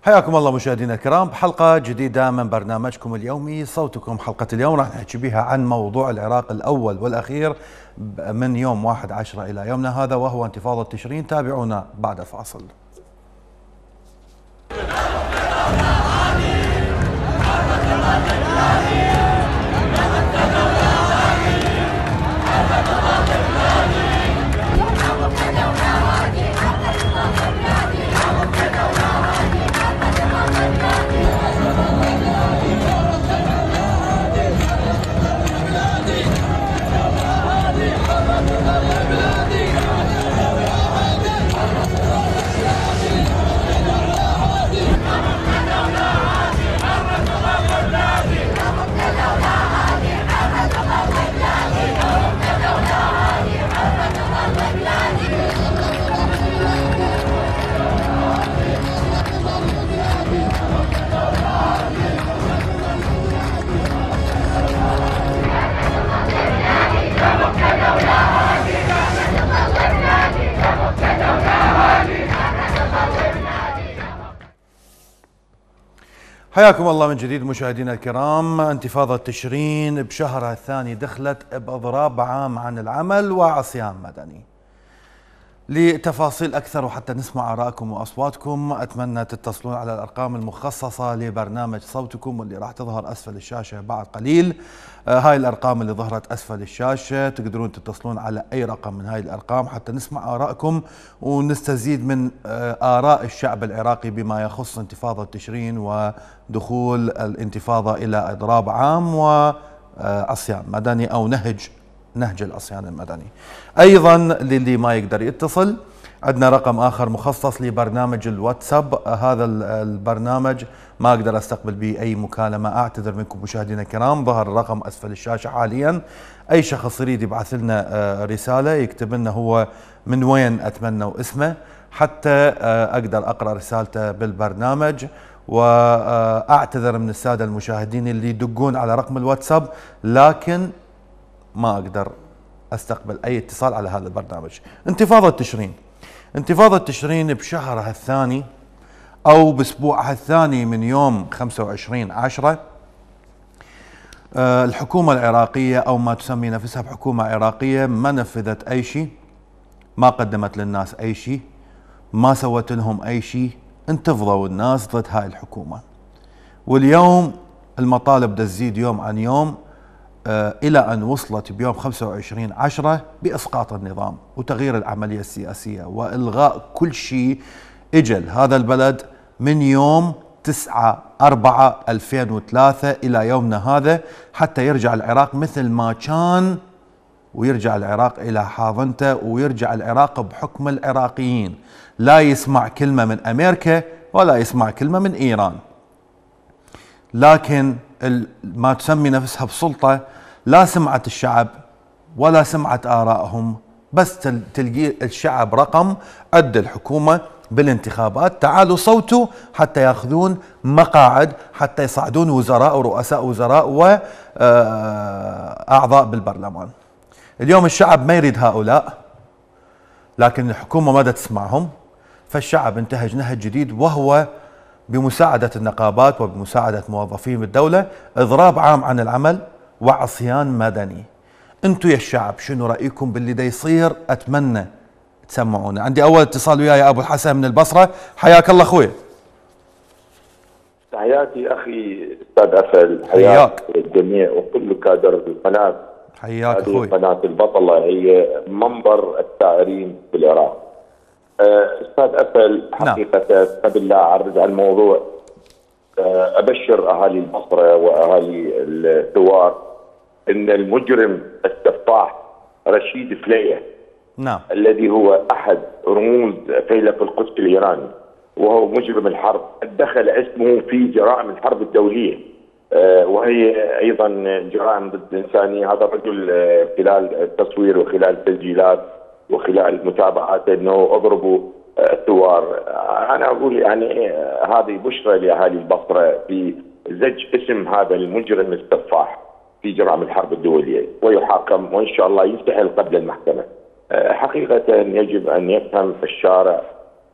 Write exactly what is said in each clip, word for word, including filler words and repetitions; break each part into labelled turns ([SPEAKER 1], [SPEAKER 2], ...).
[SPEAKER 1] حياكم الله مشاهدينا الكرام بحلقة جديدة من برنامجكم اليومي صوتكم. حلقة اليوم راح نحكي بها عن موضوع العراق الأول والأخير من يوم واحد عشرة إلى يومنا هذا، وهو انتفاضة تشرين. تابعونا بعد الفاصل. حياكم الله من جديد مشاهدينا الكرام. انتفاضة تشرين بشهرها الثاني دخلت بإضراب عام عن العمل وعصيان مدني. لتفاصيل أكثر وحتى نسمع آرائكم وأصواتكم أتمنى تتصلون على الأرقام المخصصة لبرنامج صوتكم واللي راح تظهر أسفل الشاشة بعد قليل. آه هاي الأرقام اللي ظهرت أسفل الشاشة تقدرون تتصلون على أي رقم من هاي الأرقام حتى نسمع آرائكم ونستزيد من آه آراء الشعب العراقي بما يخص انتفاضة تشرين ودخول الانتفاضة إلى إضراب عام وعصيان مدني أو نهج نهج العصيان المدني. أيضا للي ما يقدر يتصل عندنا رقم آخر مخصص لبرنامج الواتساب. هذا البرنامج ما أقدر أستقبل به أي مكالمة، أعتذر منكم مشاهدينا الكرام. ظهر الرقم أسفل الشاشة حاليا. أي شخص يريد يبعث لنا رسالة يكتب لنا هو من وين أتمنى واسمه حتى أقدر أقرأ رسالته بالبرنامج. وأعتذر من السادة المشاهدين اللي يدقون على رقم الواتساب لكن ما أقدر أستقبل أي اتصال على هذا البرنامج. انتفاضة تشرين انتفاضة تشرين بشهرها الثاني أو بأسبوعها الثاني من يوم خمسة وعشرين عشرة. الحكومة العراقية أو ما تسمي نفسها بحكومة عراقية ما نفذت أي شيء، ما قدمت للناس أي شيء، ما سوت لهم أي شيء. انتفضوا الناس ضد هاي الحكومة، واليوم المطالب تزيد يوم عن يوم إلى أن وصلت بيوم خمسة وعشرين عشرة بإسقاط النظام وتغيير العملية السياسية وإلغاء كل شيء إجل هذا البلد من يوم تسعة أربعة ألفين وثلاثة إلى يومنا هذا، حتى يرجع العراق مثل ما كان ويرجع العراق إلى حاضنته ويرجع العراق بحكم العراقيين. لا يسمع كلمة من أمريكا ولا يسمع كلمة من إيران، لكن ما تسمي نفسها بسلطة لا سمعت الشعب ولا سمعت آرائهم، بس تلقي الشعب رقم عد الحكومة بالانتخابات. تعالوا صوتوا حتى ياخذون مقاعد، حتى يصعدون وزراء ورؤساء وزراء وأعضاء بالبرلمان. اليوم الشعب ما يريد هؤلاء، لكن الحكومة ما تسمعهم، فالشعب انتهج نهج جديد وهو بمساعدة النقابات وبمساعدة موظفين الدولة إضراب عام عن العمل وعصيان مدني. انتم يا الشعب شنو رأيكم باللي دا يصير؟ أتمنى تسمعونا. عندي أول اتصال وياي أبو الحسن من البصرة. حياك الله أخوي.
[SPEAKER 2] تحياتي أخي أستاذ أفل، حياك الجميع وكل كادر القناة.
[SPEAKER 1] حياك أخوي.
[SPEAKER 2] هذه قناة البطلة هي منبر الثائرين بالعراق. أستاذ أفل حقيقة قبل لا أعرض على الموضوع أبشر أهالي البصرة وأهالي الثوار أن المجرم السفاح رشيد فليه
[SPEAKER 1] نعم
[SPEAKER 2] الذي هو أحد رموز فيلق القدس الإيراني وهو مجرم الحرب دخل اسمه في جرائم الحرب الدولية وهي أيضا جرائم ضد الإنسانية. هذا الرجل خلال التصوير وخلال التسجيلات وخلال متابعات انه اضربوا الثوار. انا اقول يعني هذه بشرى لاهالي البصره في زج اسم هذا المجرم السفاح في جرائم الحرب الدوليه ويحاكم وان شاء الله ينتحل قبل المحكمه. حقيقه يجب ان يفهم الشارع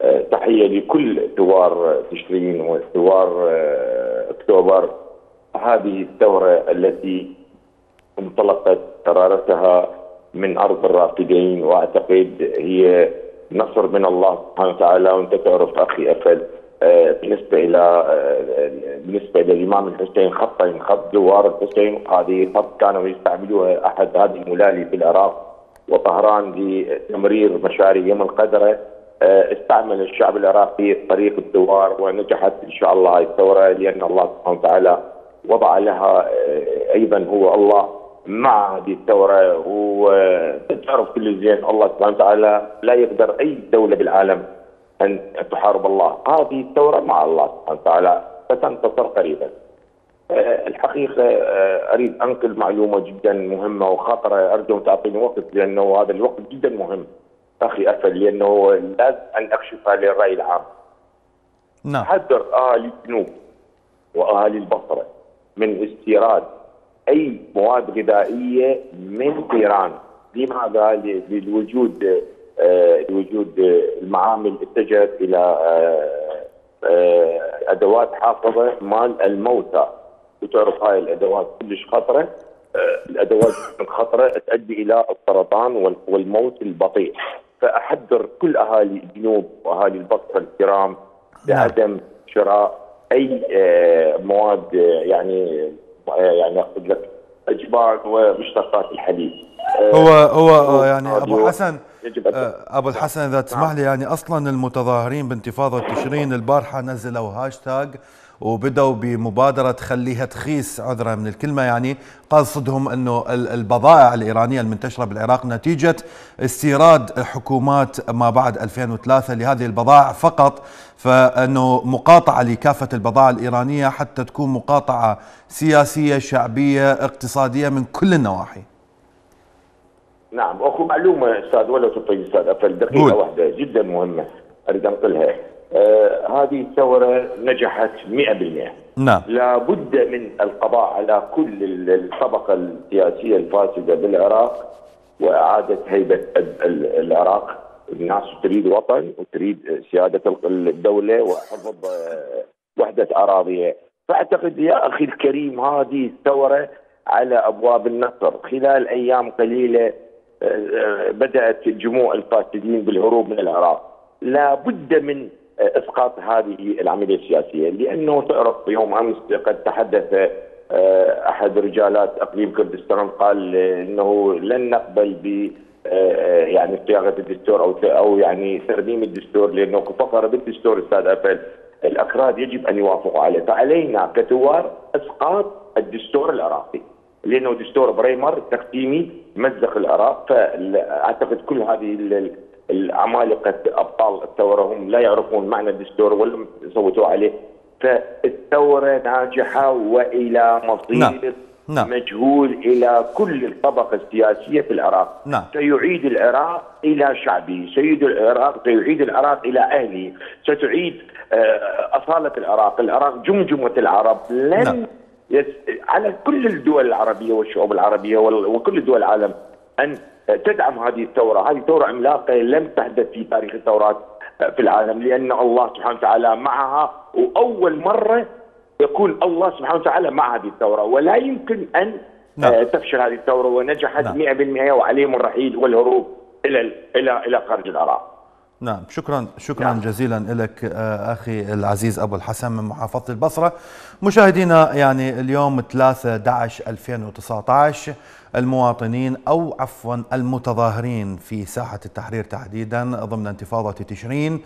[SPEAKER 2] تحية لكل ثوار تشرين وثوار أكتوبر. هذه الثورة التي انطلقت قرارتها من أرض الرافدين، وأعتقد هي نصر من الله سبحانه وتعالى. وأنت تعرف أخي أفل بالنسبة إلى بالنسبة إلى الإمام الحسين خطين، خط جوار الحسين، هذه خط كانوا يستعملوها أحد هذه الملالي في العراق وطهران لتمرير مشاريع يوم القدرة. استعمل الشعب العراقي طريق الثوار، ونجحت إن شاء الله هذه الثورة، لأن الله سبحانه وتعالى وضع لها أيضا هو الله مع هذه الثورة. وتعرف كل زين الله سبحانه وتعالى لا يقدر أي دولة بالعالم أن تحارب الله. هذه الثورة مع الله سبحانه وتعالى ستنتصر قريبا. الحقيقة أريد أنقل معلومة جدا مهمة وخطرة، أرجو أن تعطيني وقت لأنه هذا الوقت جدا مهم أخي أفل، لأنه لازم أن أكشفها للرأي العام.
[SPEAKER 1] نعم.
[SPEAKER 2] حذر أهالي الجنوب وأهالي البصرة من استيراد أي مواد غذائية من إيران. لماذا؟ للوجود لوجود المعامل اتجهت إلى أدوات حافظة مال الموتى، وتعرف هاي الأدوات كلش خطرة. الأدوات الخطرة تؤدي إلى السرطان والموت البطيء. فأحذر كل أهالي الجنوب وأهالي البصرة الكرام بعدم شراء أي مواد يعني يعني أقول لك أجبان ومشتقات الحليب.
[SPEAKER 1] هو هو يعني أبو حسن أبو الحسن إذا تسمح لي، يعني أصلا المتظاهرين بانتفاضة تشرين البارحة نزلوا هاشتاج وبدأوا بمبادرة خليها تخيس، عذرا من الكلمة، يعني قصدهم أنه البضائع الإيرانية المنتشرة بالعراق نتيجة استيراد حكومات ما بعد ألفين وثلاثة لهذه البضائع فقط، فأنه مقاطعة لكافة البضائع الإيرانية حتى تكون مقاطعة سياسية شعبية اقتصادية من كل النواحي.
[SPEAKER 2] نعم، اخو معلومه استاذ ولو تطيب استاذ افل دقيقه واحده جدا مهمه اريد انقلها. آه هذه الثوره نجحت مئة بالمئة.
[SPEAKER 1] نعم.
[SPEAKER 2] لابد من القضاء على كل الطبقه السياسيه الفاسده بالعراق واعاده هيبه العراق. الناس تريد وطن وتريد سياده الدوله وحفظ وحده اراضيها. فاعتقد يا اخي الكريم هذه الثوره على ابواب النصر. خلال ايام قليله بدأت جموع الفاسدين بالهروب من العراق. لا بد من إسقاط هذه العملية السياسية، لأنه تعرف يوم أمس قد تحدث أحد رجالات أقليم كردستان قال إنه لن نقبل ب يعني صياغة الدستور أو أو يعني ترميم الدستور، لأنه فقرة بالدستور أستاذ أفل الأكراد يجب أن يوافقوا عليه. فعلينا كثوار إسقاط الدستور العراقي، لأنه دستور بريمر تقسيمي مزق العراق. فأعتقد كل هذه العمالقة أبطال الثورة هم لا يعرفون معنى الدستور ولم يصوتوا عليه. فالثورة ناجحة وإلى مصير
[SPEAKER 1] نعم. نعم.
[SPEAKER 2] مجهول إلى كل الطبقة السياسية في العراق.
[SPEAKER 1] نعم.
[SPEAKER 2] سيعيد العراق إلى شعبه، سيعيد العراق سيعيد العراق إلى أهله، ستعيد أصالة العراق. العراق جمجمة العرب. لن نعم. يس... على كل الدول العربية والشعوب العربية وكل دول العالم أن تدعم هذه الثورة. هذه ثورة عملاقة لم تحدث في تاريخ الثورات في العالم، لأن الله سبحانه وتعالى معها، وأول مرة يكون الله سبحانه وتعالى مع هذه الثورة، ولا يمكن أن نعم. تفشل هذه الثورة. ونجحت نعم. مئة بالمئة وعليهم الرحيل والهروب إلى إلى إلى خارج العراق.
[SPEAKER 1] نعم، شكرا شكرا نعم. جزيلا لك اخي العزيز ابو الحسن من محافظه البصره. مشاهدينا، يعني اليوم ثلاثة أحد عشر ألفين وتسعة عشر المواطنين او عفوا المتظاهرين في ساحه التحرير تحديدا ضمن انتفاضه تشرين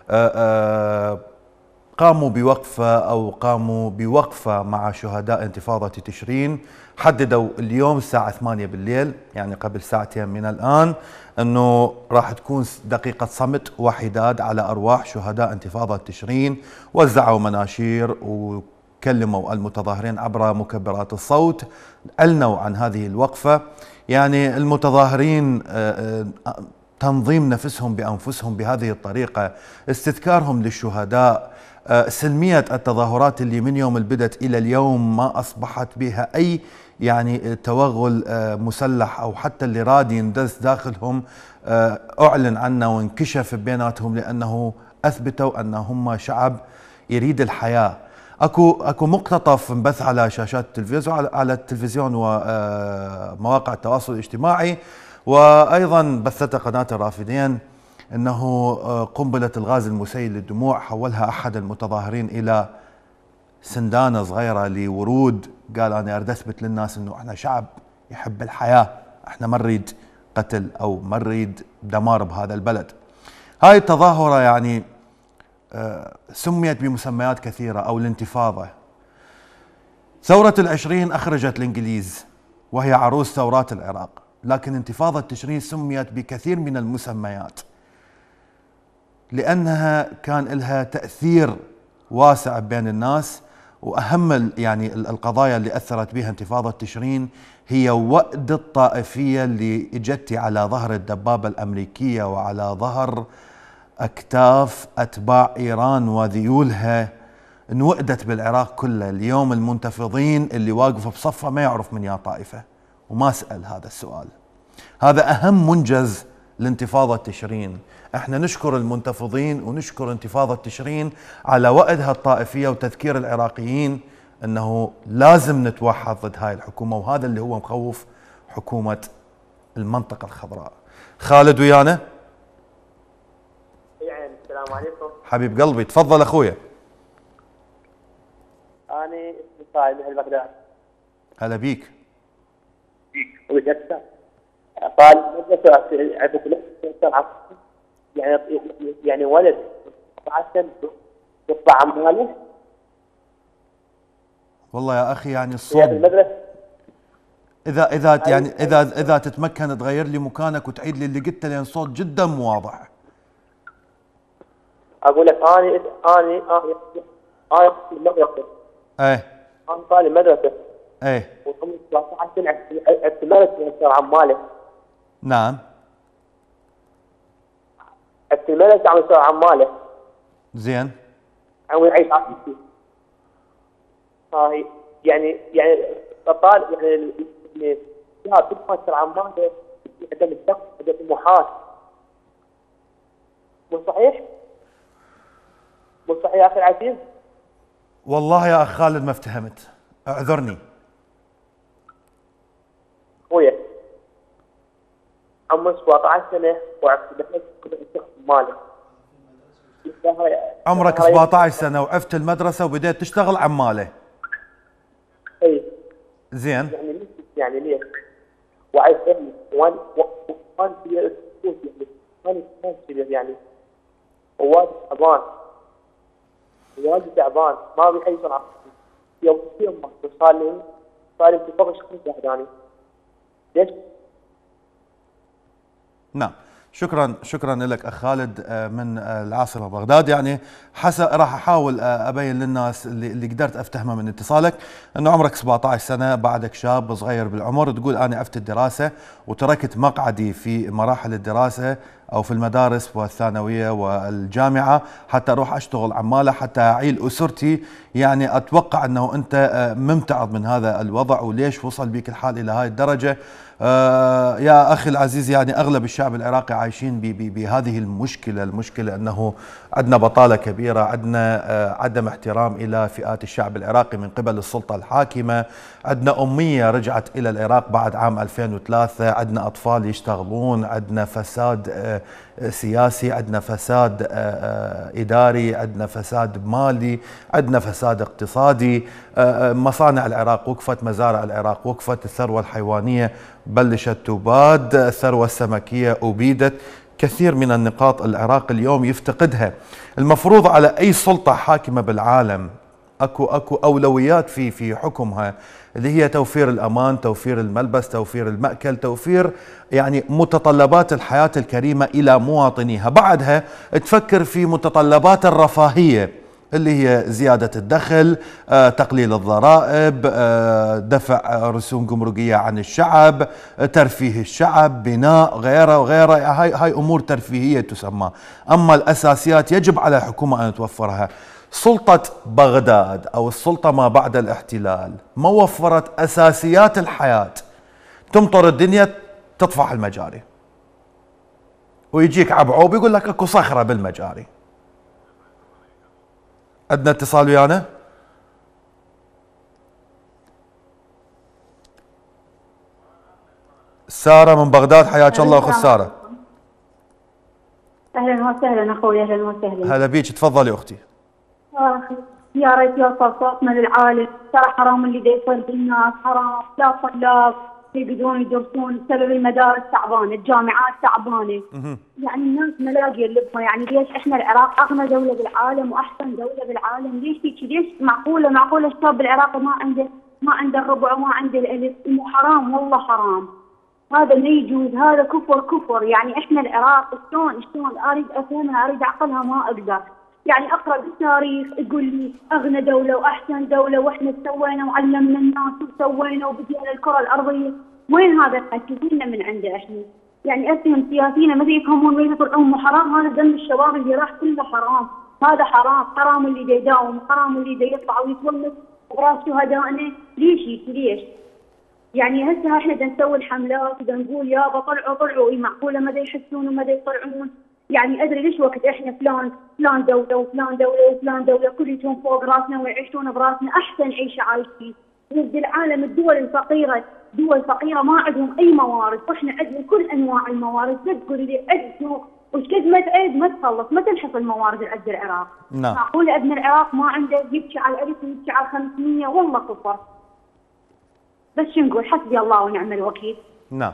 [SPEAKER 1] قاموا بوقفه او قاموا بوقفه مع شهداء انتفاضه تشرين. حددوا اليوم الساعه ثمانية بالليل، يعني قبل ساعتين من الان، انه راح تكون دقيقه صمت وحداد على ارواح شهداء انتفاضه تشرين. وزعوا مناشير وكلموا المتظاهرين عبر مكبرات الصوت، اعلنوا عن هذه الوقفه. يعني المتظاهرين تنظيم نفسهم بانفسهم بهذه الطريقه، استذكارهم للشهداء، سلميه التظاهرات اللي من يوم البدت الى اليوم ما اصبحت بها اي يعني توغل مسلح او حتى اللي راد يندس داخلهم اعلن عنه وانكشف بيناتهم، لانه أثبتوا أن هم شعب يريد الحياة. اكو اكو مقتطف انبث على شاشات التلفزيون على التلفزيون ومواقع التواصل الاجتماعي، وايضا بثته قناه الرافدين، انه قنبله الغاز المسيل للدموع حولها احد المتظاهرين الى سندانه صغيره لورود، قال انا اريد اثبت للناس انه احنا شعب يحب الحياه، احنا ما نريد قتل او ما نريد دمار بهذا البلد. هاي التظاهره يعني سميت بمسميات كثيرة، أو الانتفاضة. ثورة العشرين أخرجت الإنجليز وهي عروس ثورات العراق، لكن انتفاضة تشرين سميت بكثير من المسميات لأنها كان لها تأثير واسع بين الناس. وأهم يعني القضايا اللي أثرت بها انتفاضة تشرين هي وأد الطائفية اللي اجت على ظهر الدبابة الأمريكية وعلى ظهر أكتاف أتباع إيران وذيولها، انوئدت بالعراق كله. اليوم المنتفضين اللي واقفوا بصفه ما يعرف من يا طائفة وما سأل هذا السؤال. هذا أهم منجز لانتفاضة تشرين. احنا نشكر المنتفضين ونشكر انتفاضة تشرين على وأدها الطائفية وتذكير العراقيين أنه لازم نتوحد ضد هاي الحكومة، وهذا اللي هو مخوف حكومة المنطقة الخضراء. خالد ويانا.
[SPEAKER 3] السلام عليكم.
[SPEAKER 1] حبيب قلبي تفضل اخويا.
[SPEAKER 3] انا اسمي صايد من بغداد.
[SPEAKER 1] هلا بيك.
[SPEAKER 3] وجدت قال مدرسة يعني يعني ولد عشان يطلع عماله.
[SPEAKER 1] والله يا اخي يعني الصوت
[SPEAKER 3] المدرسة
[SPEAKER 1] اذا اذا يعني اذا اذا تتمكن تغير لي مكانك وتعيد لي اللي قلته لان الصوت جدا مو واضح.
[SPEAKER 3] اقول لك اني اني اني انا في المدرسه.
[SPEAKER 1] ايه
[SPEAKER 3] انا طالب مدرسه.
[SPEAKER 1] ايه
[SPEAKER 3] وعمري ثلاثة عشر سنه اعتمرت من صار عماله.
[SPEAKER 1] نعم
[SPEAKER 3] اعتمرت عم صار عماله.
[SPEAKER 1] زين.
[SPEAKER 3] عم يعيش عافيتي. هاي يعني يعني طالب يعني اللي لا بدك ما تصير عماله عدم الدخل عدم طموحات. مو صحيح؟ مو صحيح يا اخي العزيز؟
[SPEAKER 1] والله يا اخ خالد ما افتهمت، اعذرني.
[SPEAKER 3] خويا عمري سبعة عشر سنه وعرفت ماله.
[SPEAKER 1] عمرك سبعة عشر سنه وعفت المدرسه وبديت تشتغل عماله.
[SPEAKER 3] اي
[SPEAKER 1] زين.
[SPEAKER 3] يعني ليش يعني ليش؟ وعايز ابني وان وان يعني وان يعني وواجد تعبان واجد تعبان ما ابي حيصير عقلي. يوم يوم صار لي صار لي فوق شهر يعني. ليش؟
[SPEAKER 1] نعم شكرا شكرا لك اخ خالد من العاصمه بغداد. يعني حسب راح احاول ابين للناس اللي, اللي قدرت افتهمه من اتصالك انه عمرك سبعة عشر سنه، بعدك شاب صغير بالعمر، تقول انا عفت الدراسه وتركت مقعدي في مراحل الدراسه او في المدارس والثانويه والجامعه حتى اروح اشتغل عماله حتى اعيل اسرتي. يعني اتوقع انه انت ممتعض من هذا الوضع وليش وصل بك الحال الى هاي الدرجه. آه يا أخي العزيز، يعني أغلب الشعب العراقي عايشين بهذه المشكلة. المشكلة أنه عندنا بطالة كبيرة، عندنا آه عدم احترام إلى فئات الشعب العراقي من قبل السلطة الحاكمة، عندنا أمية رجعت إلى العراق بعد عام ألفين وثلاثة، عندنا أطفال يشتغلون، عندنا فساد آه سياسي، عندنا فساد آه إداري، عندنا فساد مالي، عندنا فساد اقتصادي. آه مصانع العراق وقفت، مزارع العراق وقفت، الثروة الحيوانية بلشت تباد، الثروة السمكية أبيدت. كثير من النقاط العراق اليوم يفتقدها. المفروض على أي سلطة حاكمة بالعالم أكو أكو أولويات في في حكمها، اللي هي توفير الأمان، توفير الملبس، توفير المأكل، توفير يعني متطلبات الحياة الكريمة إلى مواطنيها. بعدها تفكر في متطلبات الرفاهية اللي هي زيادة الدخل، آه، تقليل الضرائب، آه، دفع رسوم جمركية عن الشعب، آه، ترفيه الشعب، بناء، غيره وغيره. هاي هاي أمور ترفيهية تسمى. أما الأساسيات يجب على الحكومة أن توفرها. سلطة بغداد أو السلطة ما بعد الاحتلال ما وفرت أساسيات الحياة. تمطر الدنيا تطفح المجاري، ويجيك عبعوب يقول لك اكو صخرة بالمجاري. عندنا اتصال ويانا. سارة من بغداد، حياك الله اخت سارة.
[SPEAKER 4] اهلا وسهلا اخوي، اهلا وسهلا.
[SPEAKER 1] هلا بيك، تفضلي اختي.
[SPEAKER 4] اخي يا ريت يوصل صوتنا للعالم، ترى حرام اللي دا يصير بالناس، حرام. لا طلاب يقدرون يدرسون بسبب المدارس تعبانه، الجامعات تعبانه. يعني الناس ملاقيه اللبها، يعني ليش احنا العراق اغنى دوله بالعالم واحسن دوله بالعالم، ليش هيك؟ ليش معقوله معقوله الشاب بالعراق ما عنده ما عنده الربع وما عنده الالف؟ مو حرام والله حرام، هذا ما يجوز، هذا كفر كفر. يعني احنا العراق شلون شلون اريد افهمها، اريد اعقلها، ما اقدر. يعني اقرا بالتاريخ يقول لي اغنى دوله واحسن دوله واحنا سوينا وعلمنا الناس وسوينا وبدينا الكره الارضيه، وين هذا الحكي؟ كلنا من عنده احنا. يعني افهم سياسيين ما يفهمون وين يطلعون. حرام، هذا دم الشباب اللي راح كله حرام، هذا حرام. حرام اللي دا يداوم، حرام اللي دا يطلع ويتونس براس شهدائنا. ليش هيك؟ ليش؟ يعني هسه احنا بدنا نسوي الحملات وبدنا نقول يابا طلعوا طلعوا، معقوله ما دا يحسون وما دا يطلعون؟ يعني ادري ليش وقت احنا فلان فلان دوله وفلان دوله وفلان دوله كلهم فوق راسنا ويعيشون براسنا احسن عيشه عايشين. ضد العالم الدول الفقيره، دول فقيره ما عندهم اي موارد، واحنا عندنا كل انواع الموارد. لا تقولي لي عدوا وش قد ما تعد ما تخلص، ما تنحص الموارد اللي عند العراق.
[SPEAKER 1] نعم.
[SPEAKER 4] معقوله ابن العراق ما عنده يبكي على الالف ويبكي على خمسمية؟ والله كفر. بس شو نقول؟ حسبي الله ونعم الوكيل.
[SPEAKER 1] نعم.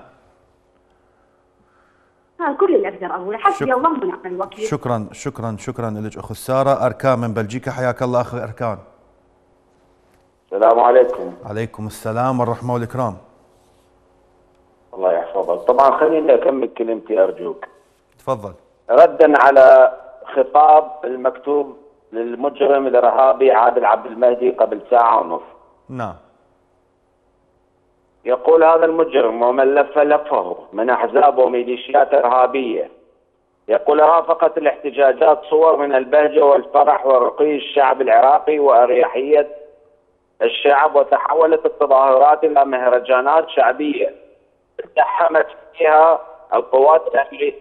[SPEAKER 4] هذا كل اللي اقدر اقوله، حسبي الله ونعم الوكيل.
[SPEAKER 1] شكرا شكرا شكرا لك اخت ساره. اركان من بلجيكا، حياك الله اخي اركان.
[SPEAKER 2] السلام عليكم.
[SPEAKER 1] عليكم السلام والرحمه والاكرام.
[SPEAKER 2] الله يحفظك. طبعا خليني اكمل كلمتي ارجوك.
[SPEAKER 1] تفضل.
[SPEAKER 2] ردا على خطاب المكتوب للمجرم الارهابي عادل عبد المهدي قبل ساعه ونصف.
[SPEAKER 1] نعم.
[SPEAKER 2] يقول هذا المجرم ومن لف لفه من احزاب وميليشيات ارهابيه، يقول رافقت الاحتجاجات صور من البهجه والفرح ورقي الشعب العراقي واريحيه الشعب، وتحولت التظاهرات الى مهرجانات شعبيه ازدحمت فيها القوات الامنيه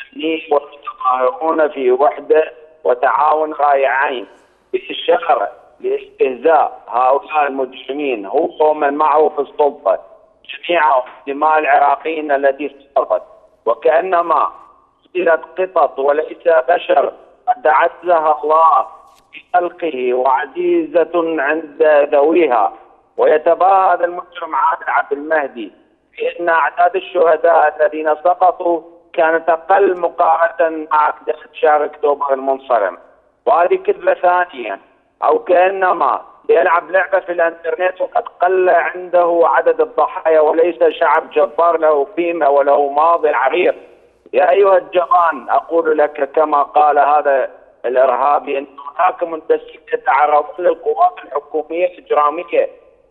[SPEAKER 2] والمتظاهرون في وحده وتعاون رائعين بإشارة لاستهزاء هؤلاء المجرمين هو ومن معه في السلطه جميعهم دماء العراقيين التي سقطت، وكانما قتلت قطط وليس بشر قد عزها الله في خلقه وعزيزه عند ذويها. ويتباهى هذا المجرم عادل عبد المهدي بان اعداد الشهداء الذين سقطوا كانت اقل مقارنه مع احداث شهر اكتوبر المنصرم، وهذه كذبه ثانيه، او كانما يلعب لعبه في الانترنت وقد قل عنده عدد الضحايا وليس شعب جبار له قيمه وله ماضي عريق. يا ايها الجبان اقول لك كما قال هذا الارهابي ان هناك منتسبين يتعرضون للقوات الحكوميه الاجراميه.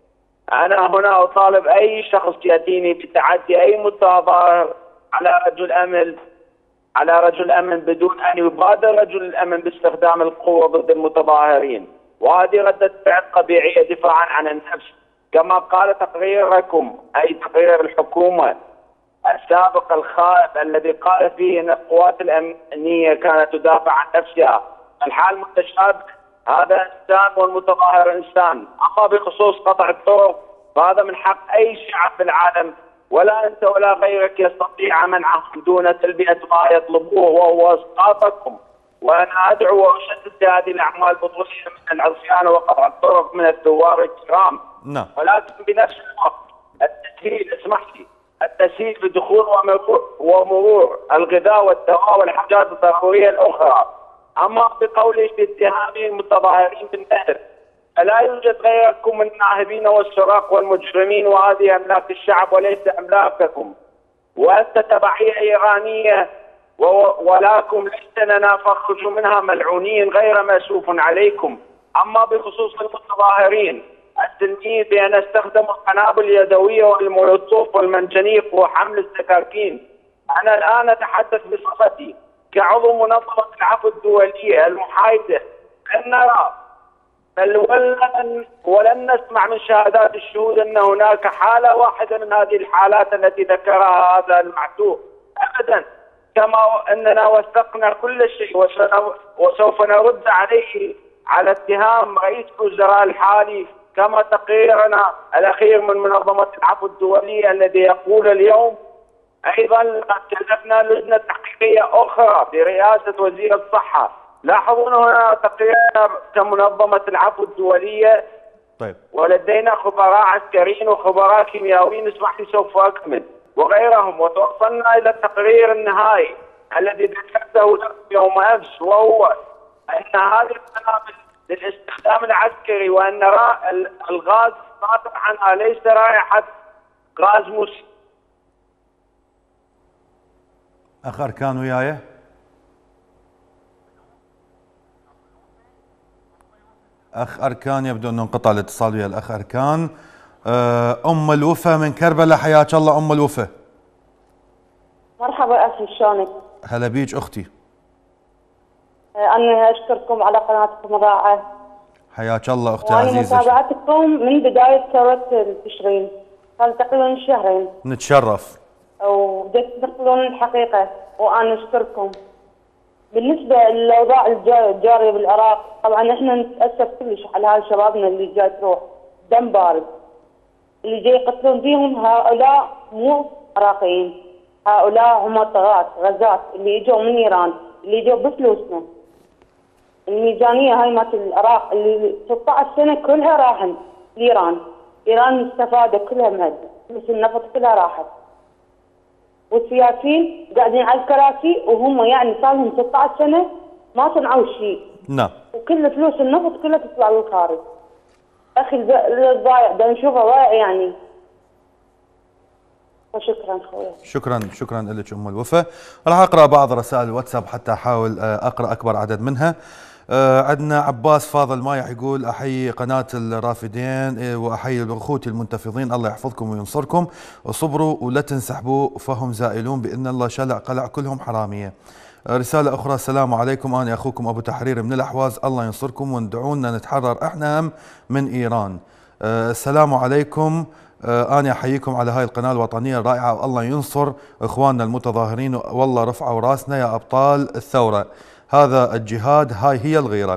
[SPEAKER 2] انا هنا اطالب اي شخص ياتيني بتعدي اي متظاهر على رجل امن على رجل امن بدون ان يبادر رجل الامن باستخدام القوه ضد المتظاهرين، وهذه ردة فعل طبيعيه دفاعا عن النفس كما قال تقريركم اي تقرير الحكومه السابق الخائب الذي قال فيه ان القوات الامنيه كانت تدافع عن نفسها. الحال متشابه، هذا انسان والمتظاهر انسان. اما بخصوص قطع الطرق فهذا من حق اي شعب في العالم، ولا انت ولا غيرك يستطيع منعهم دون تلبيه ما يطلبوه وهو اسقاطكم. وانا ادعو واشدد هذه الاعمال بطوليه من العصيان وقطع الطرق من الثوار الكرام.
[SPEAKER 1] نعم.
[SPEAKER 2] ولكن بنفس الوقت التسهيل، اسمح لي، التسهيل بدخول ومرور, ومرور الغذاء والدواء والحاجات الضروريه الاخرى. اما بقوله باتهام المتظاهرين بالنهب فلا يوجد غيركم من الناهبين والسراق والمجرمين، وهذه املاك الشعب وليس املاككم، وانت تبعيه ايرانيه ولكم ليس لنا فاخرجوا منها ملعونين غير مأسوف عليكم. اما بخصوص المتظاهرين السلميين بان استخدموا القنابل اليدويه والمولوتوف والمنجنيق وحمل السكاكين، انا الان اتحدث بصفتي كعضو منظمه العفو الدوليه المحايده ان نرى بل ولن, ولن نسمع من شهادات الشهود ان هناك حاله واحده من هذه الحالات التي ذكرها هذا المعتوه ابدا، كما اننا وثقنا كل شيء وسوف نرد عليه
[SPEAKER 5] على اتهام رئيس الوزراء الحالي، كما تقريرنا الأخير من منظمة العفو الدولية الذي يقول اليوم أيضا قد كلفنا لجنة تحقيقية أخرى برئاسة وزير الصحة. لاحظون هنا تقريرنا كمنظمة العفو الدولية.
[SPEAKER 1] طيب.
[SPEAKER 5] ولدينا خبراء عسكريين وخبراء كيميائيين، اسمح لي سوف أكمل، وغيرهم، وتوصلنا إلى التقرير النهائي الذي ذكرته يوم أمس، وهو أن هذه القنابل للاستخدام العسكري، وأن الغاز الصادر عنها ليس رائحة غاز مسيل.
[SPEAKER 1] أخ أركان وياي؟ أخ أركان يبدو أنه انقطع الاتصال ويا الأخ أركان. أم الوفا من كربلاء، حياك الله أم الوفا.
[SPEAKER 6] مرحبا أخي، شلونك؟
[SPEAKER 1] هلا بيك أختي.
[SPEAKER 6] أنا أشكركم على قناتكم الرائعة.
[SPEAKER 1] حياك الله أختي
[SPEAKER 6] عزيزة.
[SPEAKER 1] عزيزة.
[SPEAKER 6] وأنا متابعتكم من بداية ثورة تشرين، كان تقريبا شهرين.
[SPEAKER 1] نتشرف.
[SPEAKER 6] وبدأت تنقلون الحقيقة وأنا أشكركم. بالنسبة للأوضاع الجارية بالعراق، طبعا احنا نتأسف كلش على هاي شبابنا اللي جاي تروح دم بارد. اللي جاي يقتلون فيهم هؤلاء مو عراقيين، هؤلاء هم طغاة غزاة اللي اجوا من إيران، اللي اجوا بفلوسنا. الميزانية هاي مالت العراق اللي ستة عشر سنة كلها راحت لإيران، إيران مستفادة كلها مهد، فلوس النفط كلها راحت. والسياسيين قاعدين على الكراسي وهم يعني صار لهم ستة عشر سنة ما صنعوا شيء.
[SPEAKER 1] نعم.
[SPEAKER 6] وكل فلوس النفط كلها تطلع للخارج. أخي الضايع ده نشوفه ضايع يعني. وشكرا خويا.
[SPEAKER 1] شكرا شكرا لك ام الوفا. راح اقرا بعض رسائل الواتساب حتى احاول اقرا اكبر عدد منها. عندنا عباس فاضل مايح يقول احيي قناه الرافدين واحيي اخوتي المنتفضين، الله يحفظكم وينصركم، وصبروا ولا تنسحبوا فهم زائلون باذن الله، شلع قلع كلهم حراميه. رساله اخرى، السلام عليكم، انا اخوكم ابو تحرير من الاحواز، الله ينصركم وندعونا نتحرر احنا هم من ايران. السلام عليكم، أنا أحييكم على هاي القناة الوطنية الرائعة، والله ينصر إخواننا المتظاهرين، والله رفعوا راسنا يا أبطال الثورة، هذا الجهاد، هاي هي الغيرة.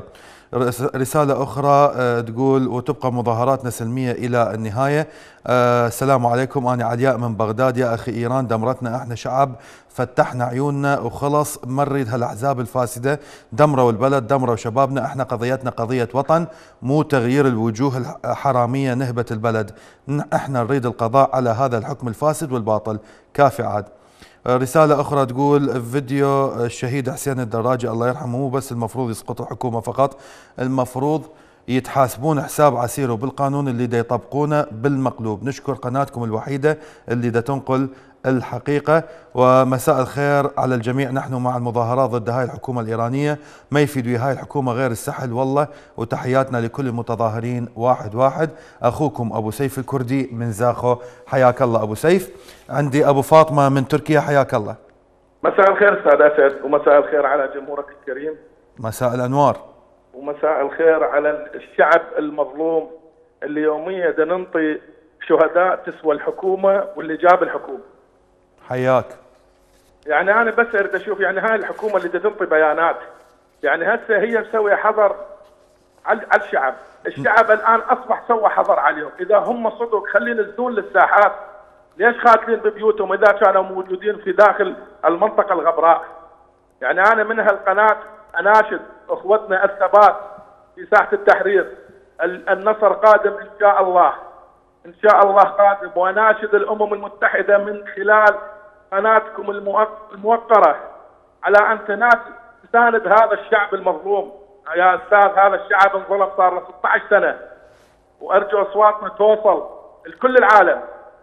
[SPEAKER 1] رسالة أخرى تقول وتبقى مظاهراتنا سلمية إلى النهاية. السلام عليكم، أنا علياء من بغداد، يا أخي إيران دمرتنا، إحنا شعب فتحنا عيوننا وخلص، مرد هالأحزاب الفاسدة، دمروا البلد، دمروا شبابنا، إحنا قضيتنا قضية وطن مو تغيير الوجوه الحرامية نهبة البلد، إحنا نريد القضاء على هذا الحكم الفاسد والباطل، كافي عاد. رسالة أخرى تقول فيديو الشهيد حسين الدراجي الله يرحمه مو بس المفروض يسقط الحكومة فقط، المفروض يتحاسبون حساب عسير وبالقانون اللي دا يطبقونه بالمقلوب. نشكر قناتكم الوحيدة اللي دا تنقل الحقيقة، ومساء الخير على الجميع. نحن مع المظاهرات ضد هاي الحكومة الإيرانية، ما يفيد ويا هاي الحكومة غير السحل والله، وتحياتنا لكل المتظاهرين واحد واحد. أخوكم أبو سيف الكردي من زاخو، حياك الله أبو سيف. عندي أبو فاطمة من تركيا، حياك الله.
[SPEAKER 7] مساء الخير أستاذ أسد، ومساء الخير على جمهورك الكريم.
[SPEAKER 1] مساء الأنوار.
[SPEAKER 7] ومساء الخير على الشعب المظلوم اللي يوميا دا ننطي شهداء تسوى الحكومة واللي جاب الحكومة.
[SPEAKER 1] حياك.
[SPEAKER 7] يعني أنا بس أريد أشوف يعني هاي الحكومة اللي دا تنطي بيانات، يعني هسه هي مسوية حظر على الشعب، الشعب الآن أصبح سوى حظر عليهم، إذا هم صدق خلينا ينزلون للساحات، ليش خاتلين ببيوتهم إذا كانوا موجودين في داخل المنطقة الغبراء؟ يعني أنا من هالقناة أناشد أخوتنا الثبات في ساحة التحرير، النصر قادم إن شاء الله، إن شاء الله قادم، وأناشد الأمم المتحدة من خلال قناتكم الموقرة على أن تساند هذا الشعب المظلوم. يا أستاذ هذا الشعب انظلم صار له ستة عشر سنة، وأرجو أصواتنا توصل لكل العالم.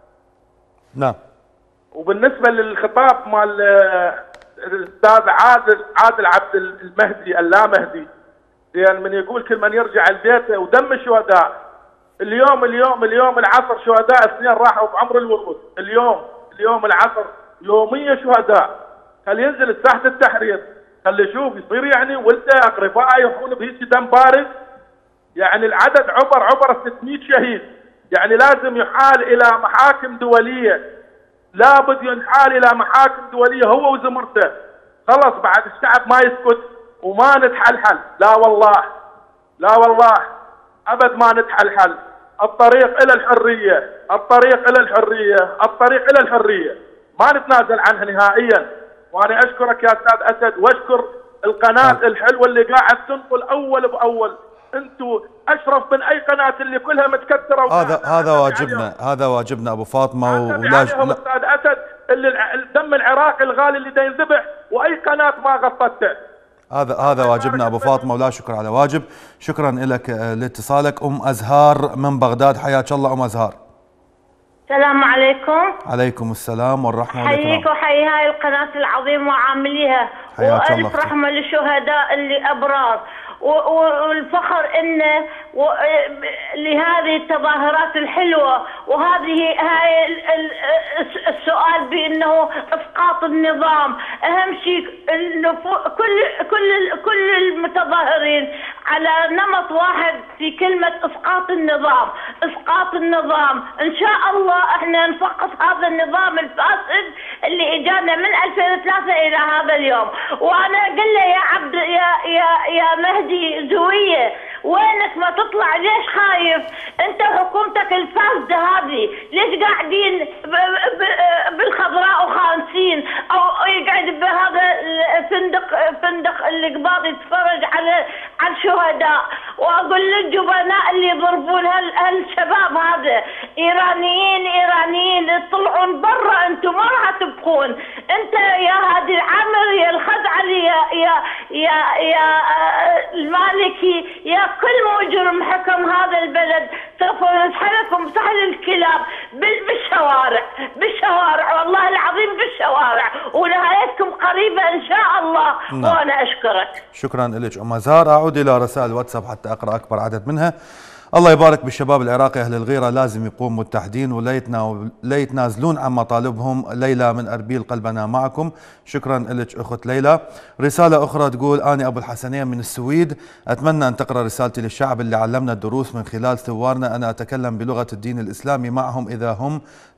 [SPEAKER 1] نعم.
[SPEAKER 7] وبالنسبة للخطاب مال الأستاذ عادل عادل عبد المهدي اللامهدي، لأن من يقول كل من يرجع لبيته ودم الشهداء، اليوم اليوم اليوم العصر شهداء اثنين راحوا بعمر الورود، اليوم اليوم العصر يوميا شهداء، خلي ينزل ساحة التحرير، خلي يشوف يصير يعني ولده أقربائه يروحون بهيك دم بارد، يعني العدد عبر عبر ستمئة شهيد، يعني لازم يحال إلى محاكم دولية، لابد ينحال إلى محاكم دولية هو وزمرته. خلص بعد الشعب ما يسكت وما نتحلحل، لا والله لا والله ابد ما نتحلحل. الطريق الى الحريه، الطريق الى الحريه، الطريق الى الحريه، ما نتنازل عنها نهائيا. وانا اشكرك يا استاذ اسد واشكر القناه الحلوه اللي قاعد تنقل اول باول. انتم اشرف من اي قناه اللي كلها متكثره.
[SPEAKER 1] هذا هذا واجبنا، هذا واجبنا ابو فاطمه.
[SPEAKER 7] ولا استاذ اسد اللي الدم العراقي الغالي اللي دا ينذبح واي قناه ما غطته.
[SPEAKER 1] هذا هذا واجبنا ابو فاطمه، ولا شكر على واجب. شكرا لك لاتصالك. ام ازهار من بغداد، حياك الله ام ازهار.
[SPEAKER 8] السلام عليكم.
[SPEAKER 1] عليكم السلام والرحمه والإكرام.
[SPEAKER 8] حييك وحيي هاي القناه العظيمه وعامليها، والف رحمه للشهداء اللي ابرار، والفخر انه لهذه التظاهرات الحلوه. وهذه هاي السؤال بانه اسقاط النظام، اهم شيء انه كل كل كل المتظاهرين على نمط واحد في كلمه اسقاط النظام، اسقاط النظام. ان شاء الله احنا نسقط هذا النظام الفاسد اللي اجانا من ألفين وثلاثة الى هذا اليوم. وانا اقول له يا عبد يا يا يا مهدي زويه، وينك ما تطلع؟ ليش خايف؟ انت حكومتك الفاسده هذه ليش قاعدين بالخضراء وخانسين، او يقعد بهذا الفندق فندق القباض يتفرج على على الشهداء؟ واقول للجبناء اللي يضربون هالشباب هذا، ايرانيين ايرانيين اطلعون برا، انتم ما راح تبقون. انت يا هادي العامر يا الخزعلي يا يا يا يا المالكي يا كل مجرم حكم هذا البلد، سوف نسحلكم سحل الكلاب بالشوارع بالشوارع والله العظيم بالشوارع، ونهايتكم قريبه ان شاء الله. نعم. وانا اشكرك.
[SPEAKER 1] شكرا لك ام ازهار. اعود الى رسائل الواتساب حتى اقرا اكبر عدد منها. الله يبارك بالشباب العراقي أهل الغيرة، لازم يقوموا متحدين ولا يتنازلون عن مطالبهم. ليلى من أربيل، قلبنا معكم. شكرا لك أخت ليلى. رسالة أخرى تقول أنا أبو الحسنين من السويد، أتمنى أن تقرأ رسالتي للشعب اللي علمنا الدروس من خلال ثوارنا. أنا أتكلم بلغة الدين الإسلامي معهم إذا هم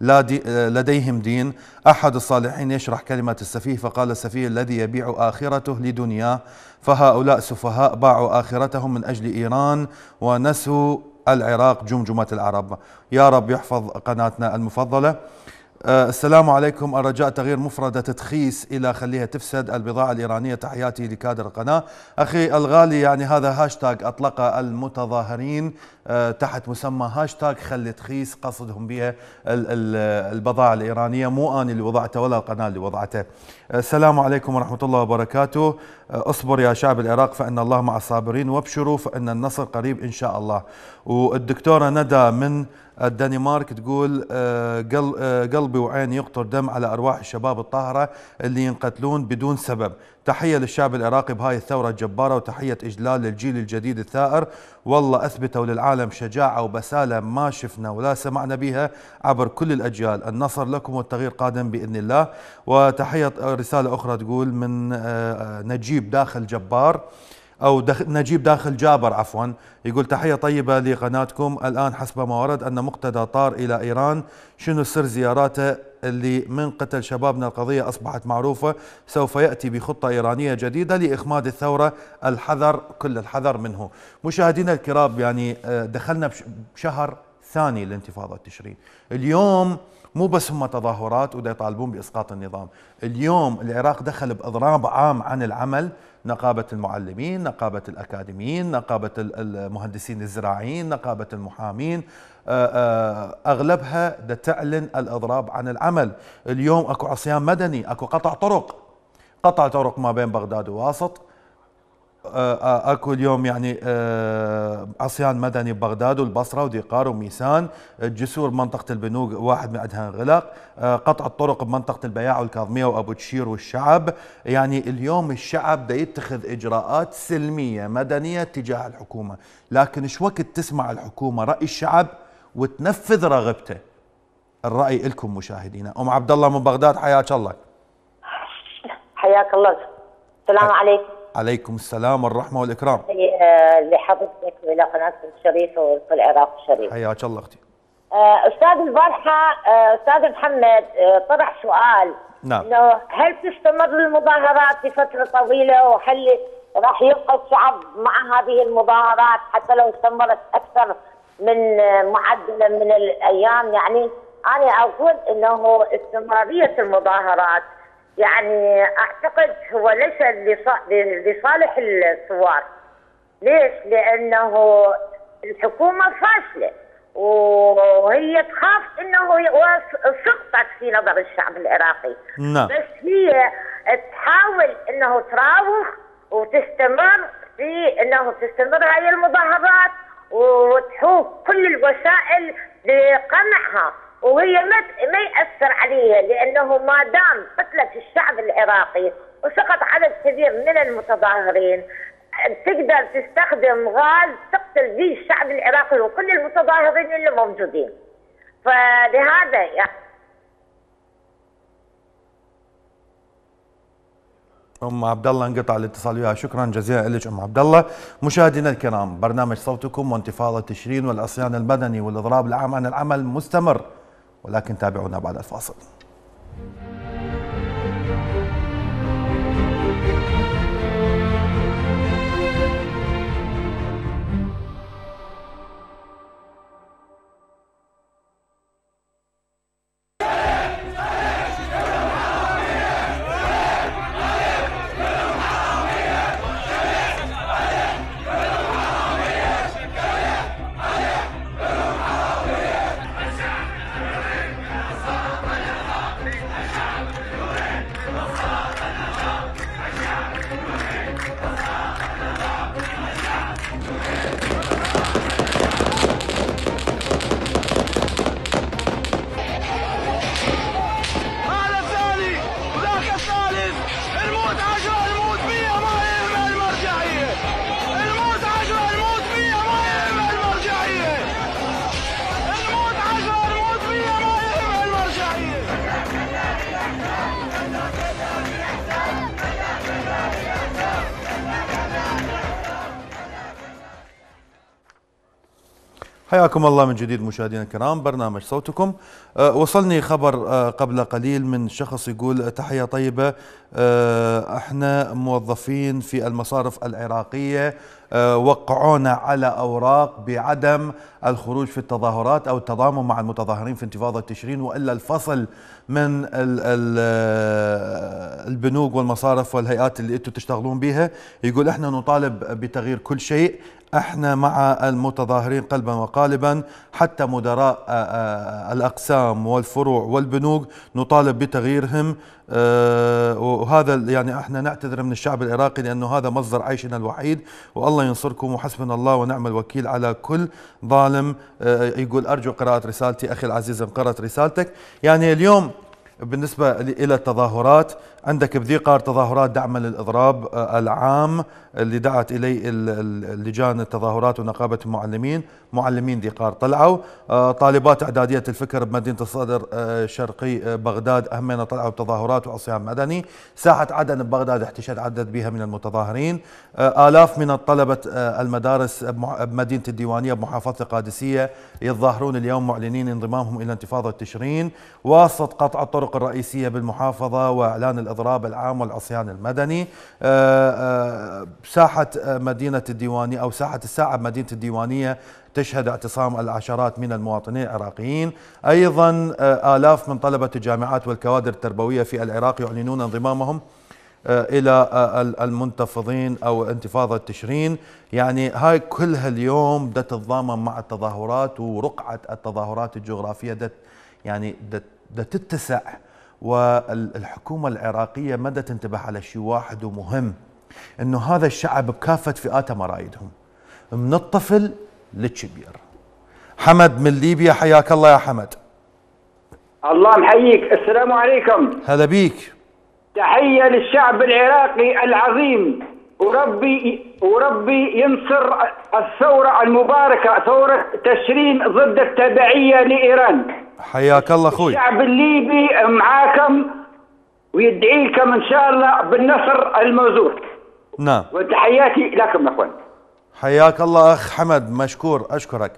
[SPEAKER 1] لديهم دين. أحد الصالحين يشرح كلمة السفيه فقال السفيه الذي يبيع آخرته لدنياه، فهؤلاء سفهاء باعوا آخرتهم من أجل إيران ونسوا العراق جمجمة العرب. يا رب يحفظ قناتنا المفضلة. أه السلام عليكم. الرجاء تغيير مفردة تدخيس إلى خليها تفسد البضاعة الإيرانية. تحياتي لكادر القناة. أخي الغالي، يعني هذا هاشتاج أطلق المتظاهرين أه تحت مسمى هاشتاج خلي تخيس، قصدهم بها البضاعة الإيرانية، مو أنا اللي وضعته ولا القناة اللي وضعته. السلام عليكم ورحمة الله وبركاته. اصبر يا شعب العراق فإن الله مع الصابرين، وابشروا فإن النصر قريب إن شاء الله. والدكتورة ندى من الدنمارك تقول قلبي وعيني يقطر دم على أرواح الشباب الطاهرة اللي ينقتلون بدون سبب. تحية للشعب العراقي بهاي الثورة الجبارة، وتحية إجلال للجيل الجديد الثائر. والله أثبتوا للعالم شجاعة وبسالة ما شفنا ولا سمعنا بها عبر كل الأجيال. النصر لكم والتغيير قادم بإذن الله. وتحية رسالة أخرى تقول من نجيب داخل جبار أو دخل نجيب داخل جابر عفوا، يقول تحية طيبة لقناتكم. الآن حسب ما ورد أن مقتدى طار إلى إيران، شنو سر زياراته اللي من قتل شبابنا؟ القضية أصبحت معروفة، سوف يأتي بخطة إيرانية جديدة لإخماد الثورة، الحذر كل الحذر منه. مشاهدينا الكرام، يعني دخلنا بشهر ثاني للانتفاضة التشرين. اليوم مو بس هم تظاهرات ودا يطالبون بإسقاط النظام، اليوم العراق دخل بإضراب عام عن العمل، نقابة المعلمين، نقابة الأكاديميين، نقابة المهندسين الزراعيين، نقابة المحامين، أغلبها دا تعلن الإضراب عن العمل. اليوم أكو عصيان مدني، أكو قطع طرق، قطع طرق ما بين بغداد وواسط. اكو اليوم يعني عصيان مدني ببغداد والبصره وديقار وميسان، الجسور منطقه البنوك واحد من عندها انغلاق، قطع الطرق بمنطقه البياع والكاظميه وابو تشير والشعب. يعني اليوم الشعب دا يتخذ اجراءات سلميه مدنيه تجاه الحكومه، لكن ايش وقت تسمع الحكومه راي الشعب وتنفذ رغبته؟ الراي لكم مشاهدينا. ام عبد الله من بغداد، حياك الله.
[SPEAKER 9] حياك الله. السلام عليكم.
[SPEAKER 1] عليكم السلام والرحمة والإكرام.
[SPEAKER 9] لحضرتك وإلى قناتكم الشريفة وفي العراق الشريف.
[SPEAKER 1] حياك الله أختي.
[SPEAKER 9] أستاذ البارحة أستاذ محمد طرح سؤال.
[SPEAKER 1] نعم.
[SPEAKER 9] إنه هل تستمر المظاهرات لفترة طويلة، وهل راح يبقى الشعب مع هذه المظاهرات حتى لو استمرت اكثر من معدلا من الايام. يعني انا اقول انه استمراريه المظاهرات يعني اعتقد هو ليس لصالح الثوار. ليش؟ لانه الحكومه فاشله وهي تخاف انه سقطت في نظر الشعب العراقي.
[SPEAKER 1] نعم.
[SPEAKER 9] بس هي تحاول انه تراوغ وتستمر في انه تستمر هاي المظاهرات وتحوك كل الوسائل لقمعها، وهي ما ما ياثر عليها، لانه ما دام قتلت الشعب العراقي وسقط عدد كبير من المتظاهرين تقدر تستخدم غاز تقتل به الشعب العراقي وكل المتظاهرين اللي موجودين. فلهذا يعني
[SPEAKER 1] ام عبد الله انقطع الاتصال وياها. شكرا جزيلا لك ام عبد الله. مشاهدينا الكرام، برنامج صوتكم وانتفاضه تشرين والعصيان المدني والاضراب العام عن العمل مستمر، ولكن تابعونا بعد الفاصل. حياكم الله من جديد مشاهدينا الكرام، برنامج صوتكم. أه وصلني خبر أه قبل قليل من شخص يقول تحية طيبة، أه احنا موظفين في المصارف العراقية أه وقعونا على أوراق بعدم الخروج في التظاهرات أو التضامن مع المتظاهرين في انتفاضة تشرين، وإلا الفصل من ال ال البنوك والمصارف والهيئات اللي انتم تشتغلون بها. يقول احنا نطالب بتغيير كل شيء، احنا مع المتظاهرين قلبا وقالبا، حتى مدراء الاقسام والفروع والبنوك نطالب بتغييرهم، وهذا يعني احنا نعتذر من الشعب العراقي لانه هذا مصدر عيشنا الوحيد، والله ينصركم وحسبنا الله ونعم الوكيل على كل ظالم. يقول ارجو قراءة رسالتي. اخي العزيز قرأت رسالتك. يعني اليوم بالنسبة إلى التظاهرات عندك بذي قار تظاهرات دعما للإضراب العام اللي دعت إليه اللجان التظاهرات ونقابة المعلمين. معلمين ذي قار طلعوا، طالبات إعدادية الفكر بمدينة الصدر شرقي بغداد أهمنا طلعوا بتظاهرات وعصيان مدني. ساحة عدن ببغداد احتشد عدد بها من المتظاهرين. آلاف من الطلبة المدارس بمدينة الديوانية بمحافظة القادسية يتظاهرون اليوم معلنين انضمامهم إلى انتفاضة تشرين، واسط قطع الطرق الرئيسية بالمحافظة وإعلان الإضراب العام والعصيان المدني. ساحة مدينة الديوانية أو ساحة الساعة بمدينة الديوانية تشهد اعتصام العشرات من المواطنين العراقيين. أيضا آلاف من طلبة الجامعات والكوادر التربوية في العراق يعلنون انضمامهم إلى المنتفضين أو انتفاضة تشرين. يعني هاي كلها اليوم دا تتضامن مع التظاهرات، ورقعة التظاهرات الجغرافية دا يعني دا, دا تتسع. والحكومة العراقية مدى تنتبه على شيء واحد ومهم، انه هذا الشعب بكافة فئاته مرايدهم من الطفل للكبير. حمد من ليبيا، حياك الله يا حمد.
[SPEAKER 10] الله محييك، السلام عليكم.
[SPEAKER 1] هلا بيك.
[SPEAKER 10] تحية للشعب العراقي العظيم، وربي وربي ينصر الثورة المباركة، ثورة تشرين ضد التبعية لإيران.
[SPEAKER 1] حياك الله اخوي.
[SPEAKER 10] الشعب الليبي معاكم ويدعي لكم ان شاء الله بالنصر الموزون.
[SPEAKER 1] نعم.
[SPEAKER 10] وتحياتي لكم اخوان.
[SPEAKER 1] حياك الله اخ حمد، مشكور اشكرك.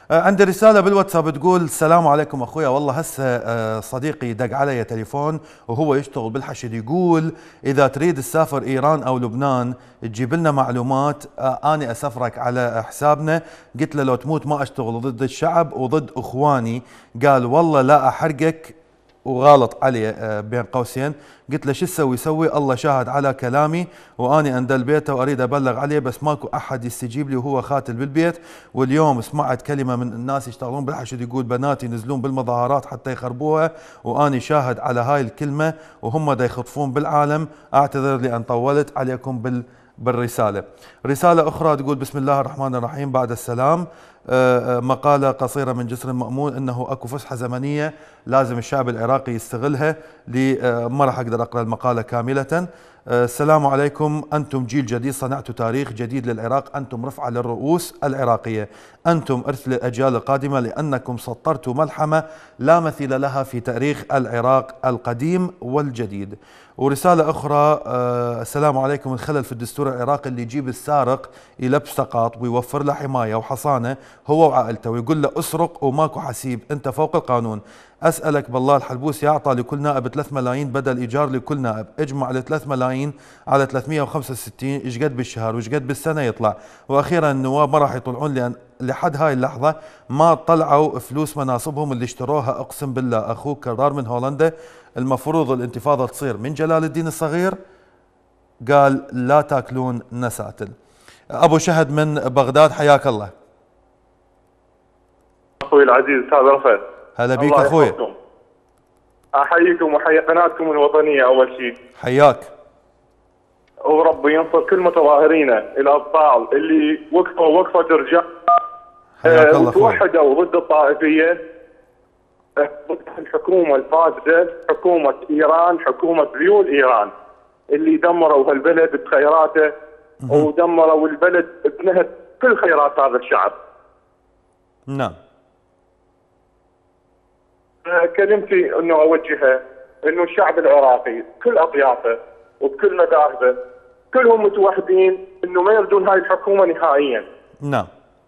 [SPEAKER 1] عندي رسالة بالواتساب تقول السلام عليكم أخويا، والله هسه صديقي دق علي تليفون وهو يشتغل بالحشد، يقول إذا تريد تسافر إيران أو لبنان تجيب لنا معلومات، أنا أسافرك على حسابنا. قلت له لو تموت ما أشتغل ضد الشعب وضد أخواني. قال والله لا أحرقك، وغالط علي بين قوسين. قلت له شو تسوي؟ سوي الله شاهد على كلامي، واني اندل بيته واريد ابلغ عليه بس ماكو احد يستجيب لي وهو خاتل بالبيت. واليوم سمعت كلمه من الناس يشتغلون بالحشد يقول بناتي ينزلون بالمظاهرات حتى يخربوها، واني شاهد على هاي الكلمه وهم دا يخطفون بالعالم. اعتذر لان طولت عليكم بال بالرسالة. رسالة أخرى تقول بسم الله الرحمن الرحيم، بعد السلام، مقالة قصيرة من جسر المأمون إنه أكو فسحة زمنية لازم الشعب العراقي يستغلها. ما راح أقدر أقرأ المقالة كاملة. السلام عليكم، أنتم جيل جديد صنعتوا تاريخ جديد للعراق، أنتم رفعة للرؤوس العراقية، أنتم إرث للأجيال القادمة لأنكم سطرتوا ملحمة لا مثيل لها في تاريخ العراق القديم والجديد. ورسالة أخرى، آه السلام عليكم، الخلل في الدستور العراقي اللي يجيب السارق يلبس سقاط ويوفر له حماية وحصانة هو وعائلته ويقول له اسرق وماكو حسيب، أنت فوق القانون. أسألك بالله الحلبوس يعطى لكل نائب ثلاث ملايين بدل إيجار لكل نائب، اجمع الثلاث ملايين على ثلاثمئة وخمسة وستين ايش قد بالشهر وايش قد بالسنة يطلع. وأخيرا النواب ما راح يطلعون لأن لحد هاي اللحظة ما طلعوا فلوس مناصبهم اللي اشتروها. أقسم بالله أخوك كرار من هولندا، المفروض الانتفاضة تصير من جلال الدين الصغير قال لا تاكلون نساتل. أبو شهد من بغداد حياك الله.
[SPEAKER 11] أخوي العزيز أستاذ رفعت،
[SPEAKER 1] هلا بيك أخوي.
[SPEAKER 11] أحييكم وحيي قناتكم الوطنية أول شيء.
[SPEAKER 1] حياك.
[SPEAKER 11] وربي ينصر كل متظاهرينا الأبطال اللي وقفوا وقفة رجال وتوحدوا ضد الطائفية، ضد الحكومة الفاسدة، حكومة إيران، حكومة ذيول إيران اللي دمروا هالبلد بخيراته ودمروا البلد بنهب كل خيرات هذا الشعب.
[SPEAKER 1] نعم.
[SPEAKER 11] كلمتي انه اوجهها انه الشعب العراقي كل اطيافه وبكل مذاهبه كلهم متوحدين انه ما يردون هاي الحكومه نهائيا.
[SPEAKER 1] نعم.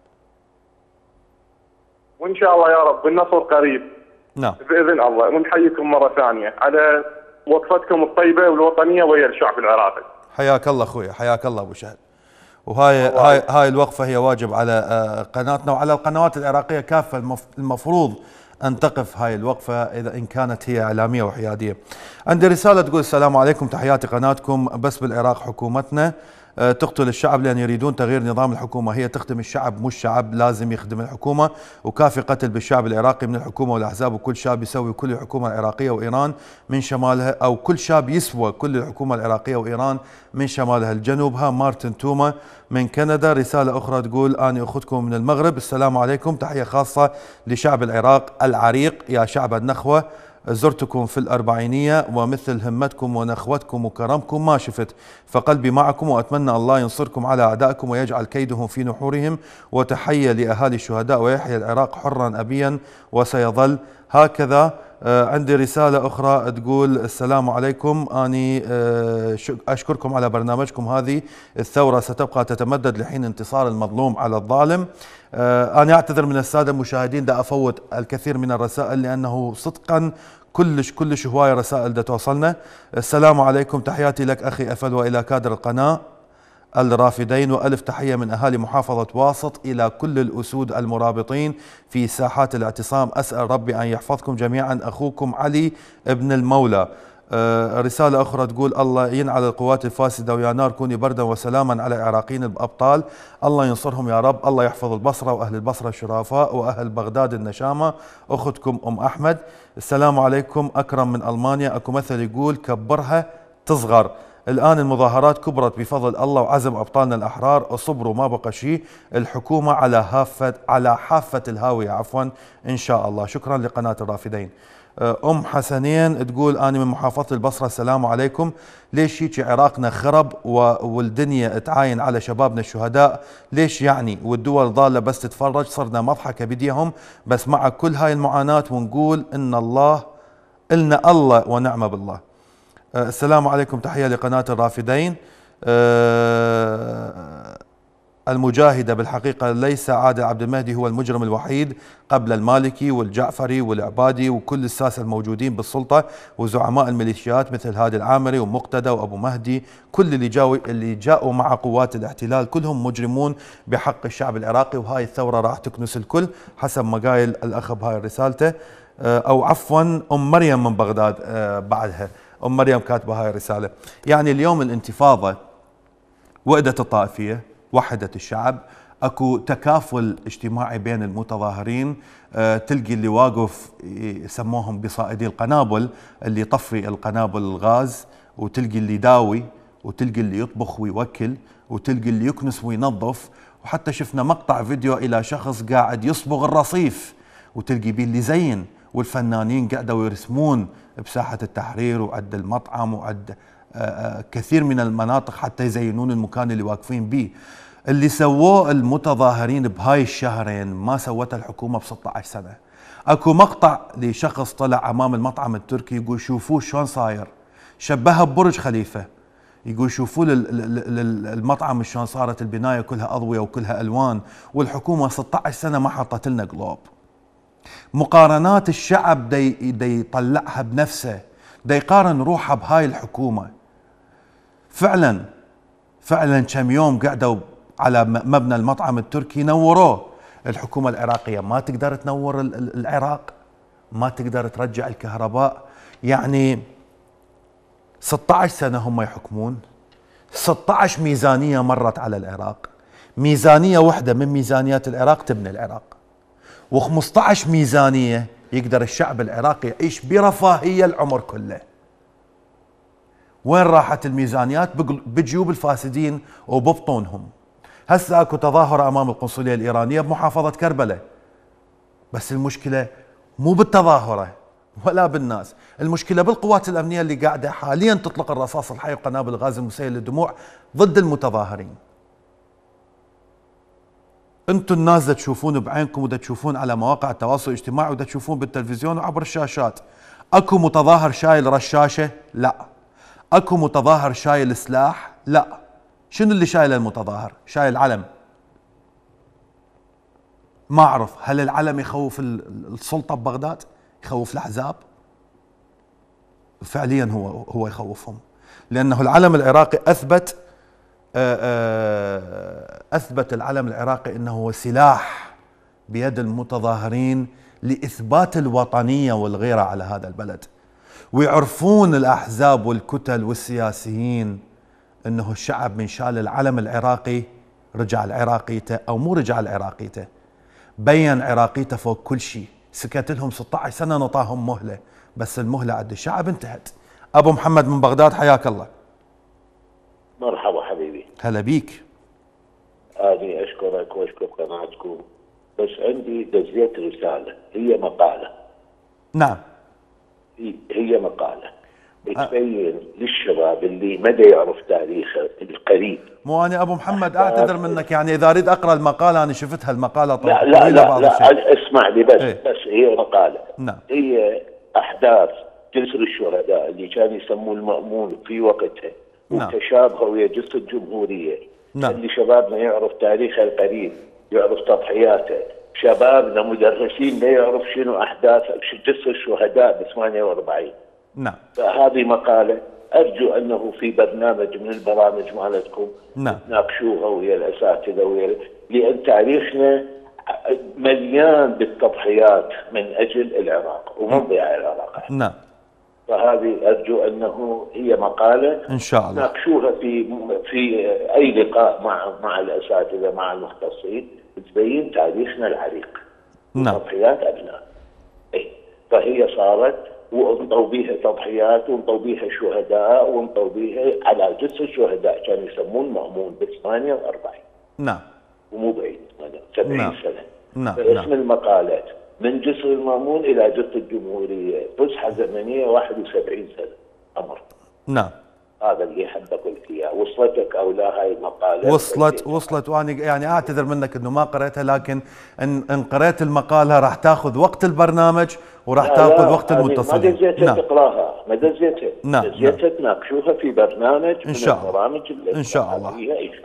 [SPEAKER 11] وان شاء الله يا رب النصر قريب.
[SPEAKER 1] نعم.
[SPEAKER 11] باذن الله، ونحييكم مره ثانيه على وقفتكم الطيبه والوطنيه ويا الشعب العراقي.
[SPEAKER 1] حياك الله اخوي، حياك الله ابو شهد. وهاي هاي هاي الوقفه هي واجب على قناتنا وعلى القنوات العراقيه كافه، المفروض أن تقف هاي الوقفة إذا إن كانت هي إعلامية وحيادية. عندي رسالة تقول السلام عليكم، تحياتي قناتكم، بس بالعراق حكومتنا تقتل الشعب لأن يريدون تغيير نظام الحكومة، هي تخدم الشعب مش شعب لازم يخدم الحكومة، وكافي قتل بالشعب العراقي من الحكومة والأحزاب، وكل شاب يسوي كل الحكومة العراقية وإيران من شمالها، أو كل شاب يسوى كل الحكومة العراقية وإيران من شمالها الجنوبها. مارتن توما من كندا. رسالة أخرى تقول أنا أخذكم من المغرب، السلام عليكم، تحية خاصة لشعب العراق العريق يا شعب النخوة، زرتكم في الأربعينية ومثل همتكم ونخوتكم وكرمكم ما شفت، فقلبي معكم وأتمنى الله ينصركم على أعدائكم ويجعل كيدهم في نحورهم، وتحية لأهالي الشهداء ويحيى العراق حرا أبيا وسيظل هكذا. آه عندي رسالة أخرى تقول السلام عليكم، أني آه أشكركم على برنامجكم، هذه الثورة ستبقى تتمدد لحين انتصار المظلوم على الظالم. آه أنا أعتذر من السادة المشاهدين دا أفوت الكثير من الرسائل لأنه صدقا كلش كلش هواية رسائل دا توصلنا. السلام عليكم، تحياتي لك أخي أفل وإلى كادر القناة الرافدين، وألف تحية من أهالي محافظة واسط إلى كل الأسود المرابطين في ساحات الاعتصام، أسأل ربي أن يحفظكم جميعا، أخوكم علي ابن المولى. آه رسالة أخرى تقول الله ينعل القوات الفاسدة ويا نار كوني بردا وسلاما على العراقيين الأبطال، الله ينصرهم يا رب، الله يحفظ البصرة وأهل البصرة الشرفاء وأهل بغداد النشامة. أختكم أم أحمد. السلام عليكم، أكرم من ألمانيا. أكو مثل يقول كبرها تصغر، الآن المظاهرات كبرت بفضل الله وعزم أبطالنا الأحرار، اصبروا ما بقى شيء، الحكومة على هافة على حافة الهاوية عفوا إن شاء الله. شكرا لقناة الرافدين. أم حسنين تقول أنا من محافظة البصرة، السلام عليكم، ليش هيك عراقنا خرب والدنيا تعاين على شبابنا الشهداء؟ ليش يعني والدول ضالة بس تتفرج؟ صرنا مضحكة بديهم، بس مع كل هاي المعاناة ونقول إن الله إلنا الله ونعم بالله. السلام عليكم، تحية لقناة الرافدين. المجاهدة بالحقيقة ليس عادل عبد المهدي هو المجرم الوحيد، قبل المالكي والجعفري والعبادي وكل الساسة الموجودين بالسلطة وزعماء الميليشيات مثل هادي العامري ومقتدى وأبو مهدي، كل اللي جاوا اللي جاءوا مع قوات الاحتلال كلهم مجرمون بحق الشعب العراقي، وهاي الثورة راح تكنس الكل حسب ما قايل الأخ بهاي رسالته، أو عفوا أم مريم من بغداد بعدها، أم مريم كاتبة هاي الرسالة. يعني اليوم الانتفاضة وحدة الطائفية، وحدت الشعب، اكو تكافل اجتماعي بين المتظاهرين، أه تلقي اللي واقف يسموهم بصائدي القنابل اللي يطفي القنابل الغاز، وتلقي اللي يداوي، وتلقي اللي يطبخ ويوكل، وتلقي اللي يكنس وينظف، وحتى شفنا مقطع فيديو الى شخص قاعد يصبغ الرصيف، وتلقي بيه اللي زين، والفنانين قاعدوا يرسمون بساحة التحرير وعد المطعم وعد أه كثير من المناطق حتى يزينون المكان اللي واقفين بيه. اللي سووه المتظاهرين بهاي الشهرين ما سوته الحكومة ب ستة عشر سنة. اكو مقطع لشخص طلع امام المطعم التركي يقول شوفوه شلون صاير، شبهها ببرج خليفة، يقول شوفوا المطعم شلون صارت البناية كلها اضوية وكلها الوان، والحكومة ستة عشر سنة ما حطت لنا قلوب. مقارنات الشعب دي, دي يطلعها بنفسه، دي يقارن روحه بهاي الحكومة. فعلا فعلا كم يوم قعدوا على مبنى المطعم التركي نوروه. الحكومة العراقية ما تقدر تنور العراق، ما تقدر ترجع الكهرباء. يعني ستة عشر سنة هم يحكمون، ستة عشر ميزانية مرت على العراق، ميزانية واحدة من ميزانيات العراق تبني العراق، وخمسة عشر ميزانية يقدر الشعب العراقي يعيش برفاهية العمر كله. وين راحت الميزانيات؟ بجيوب الفاسدين وببطونهم. هسه اكو تظاهرة امام القنصلية الايرانية بمحافظة كربلاء، بس المشكلة مو بالتظاهرة ولا بالناس، المشكلة بالقوات الامنية اللي قاعدة حاليا تطلق الرصاص الحي وقنابل الغاز المسيل للدموع ضد المتظاهرين. انتم الناس دا تشوفون بعينكم ودا تشوفون على مواقع التواصل الاجتماعي ودا تشوفون بالتلفزيون وعبر الشاشات. اكو متظاهر شايل رشاشة؟ لا. اكو متظاهر شايل سلاح؟ لا. شنو اللي شايل المتظاهر؟ شايل علم. ما اعرف هل العلم يخوف السلطة ببغداد؟ يخوف الاحزاب؟ فعليا هو هو يخوفهم، لانه العلم العراقي اثبت اثبت العلم العراقي انه هو سلاح بيد المتظاهرين لاثبات الوطنية والغيرة على هذا البلد. ويعرفون الاحزاب والكتل والسياسيين انه الشعب من شال العلم العراقي رجع لعراقيته، او مو رجع لعراقيته، بين عراقيته فوق كل شيء. سكت لهم ستة عشر سنة، نطاهم مهلة، بس المهلة عند الشعب انتهت. ابو محمد من بغداد حياك الله.
[SPEAKER 12] مرحبا حبيبي.
[SPEAKER 1] هلا بيك.
[SPEAKER 12] اني اشكرك واشكر قناتكم، بس عندي دزيت رسالة، هي مقالة.
[SPEAKER 1] نعم.
[SPEAKER 12] هي مقالة تبين للشباب اللي ما يعرف تاريخه القريب.
[SPEAKER 1] مو انا ابو محمد اعتذر منك، يعني اذا اريد اقرا المقاله انا شفتها المقاله
[SPEAKER 12] طبعا. لا لا لا, لا اسمع لي بس. ايه؟ بس هي مقاله.
[SPEAKER 1] نعم.
[SPEAKER 12] هي احداث جسر الشهداء اللي كان يسموه المأمون في وقتها،
[SPEAKER 1] نعم.
[SPEAKER 12] وتشابهه ويا جسر الجمهوريه.
[SPEAKER 1] نعم.
[SPEAKER 12] اللي شبابنا يعرف تاريخه القريب، يعرف تضحياته، شبابنا مدرسين لا يعرف شنو احداث جسر الشهداء ب ثمانية وأربعين.
[SPEAKER 1] نعم.
[SPEAKER 12] فهذه مقالة أرجو أنه في برنامج من البرامج مالتكم
[SPEAKER 1] نعم
[SPEAKER 12] تناقشوها ويا الأساتذة ويا، لأن تاريخنا مليان بالتضحيات من أجل العراق ومن ضياع العراق.
[SPEAKER 1] نعم.
[SPEAKER 12] فهذه أرجو أنه هي مقالة
[SPEAKER 1] إن شاء الله
[SPEAKER 12] تناقشوها في في أي لقاء مع مع الأساتذة مع المختصين، تبين تاريخنا العريق.
[SPEAKER 1] نعم.
[SPEAKER 12] تضحيات أبناء. إيه. فهي صارت ونطوا بيها تضحيات ونطوا بيها شهداء ونطوا بيها على جسر الشهداء كانوا يسمون مأمون ب ثمانية وأربعين.
[SPEAKER 1] نعم.
[SPEAKER 12] ومو بعيد سبعين
[SPEAKER 1] نعم.
[SPEAKER 12] سنة.
[SPEAKER 1] نعم.
[SPEAKER 12] فاسم
[SPEAKER 1] نعم.
[SPEAKER 12] المقالات من جسر المأمون إلى جسر الجمهورية فسحة زمنية واحد وسبعين سنة أمر.
[SPEAKER 1] نعم.
[SPEAKER 12] هذا اللي حبك قلت اياه، وصلتك او لا هاي المقاله؟
[SPEAKER 1] وصلت وصلت وانا يعني اعتذر منك انه ما قريتها، لكن ان ان قريت المقاله راح تاخذ وقت البرنامج وراح تاخذ وقت المتصلين.
[SPEAKER 12] ما دزيتها نعم. تقراها، ما دزيتها.
[SPEAKER 1] نعم.
[SPEAKER 12] دزيتها تناقشوها في برنامج
[SPEAKER 1] ان شاء
[SPEAKER 12] الله. البرامج
[SPEAKER 1] ان شاء الله.
[SPEAKER 12] ان شاء الله.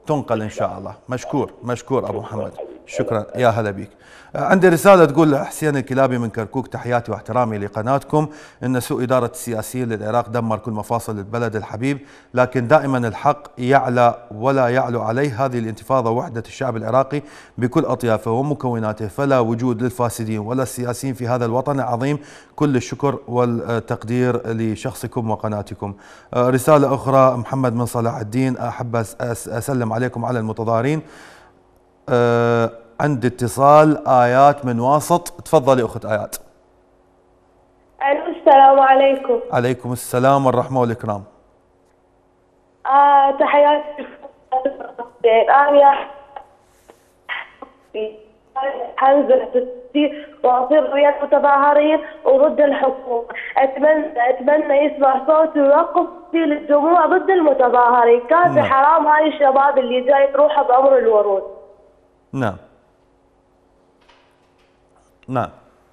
[SPEAKER 1] تنقل إن شاء الله. مشكور مشكور أبو محمد، شكرا يا هلا بيك. عندي رسالة تقول حسين الكلابي من كركوك: تحياتي واحترامي لقناتكم. إن سوء إدارة السياسيين للعراق دمر كل مفاصل البلد الحبيب، لكن دائما الحق يعلى ولا يعلو عليه. هذه الانتفاضة وحدة الشعب العراقي بكل أطيافه ومكوناته، فلا وجود للفاسدين ولا السياسيين في هذا الوطن العظيم. كل الشكر والتقدير لشخصكم وقناتكم. رسالة أخرى محمد من صلاح الدين: أحب أسلم عليكم على المتظاهرين. أه عندي اتصال آيات من واسط، تفضلي أخت آيات.
[SPEAKER 13] السلام عليكم.
[SPEAKER 1] عليكم السلام والرحمة والإكرام.
[SPEAKER 13] آه تحياتي. أنا حنزل تسير وأصير ويا المتظاهرين وضد الحكومة. أتمنى أتمنى يسمع صوتي ويوقف في الدموع ضد المتظاهرين. كان حرام هاي الشباب اللي جاي تروح بعمر الورود.
[SPEAKER 1] نعم نعم.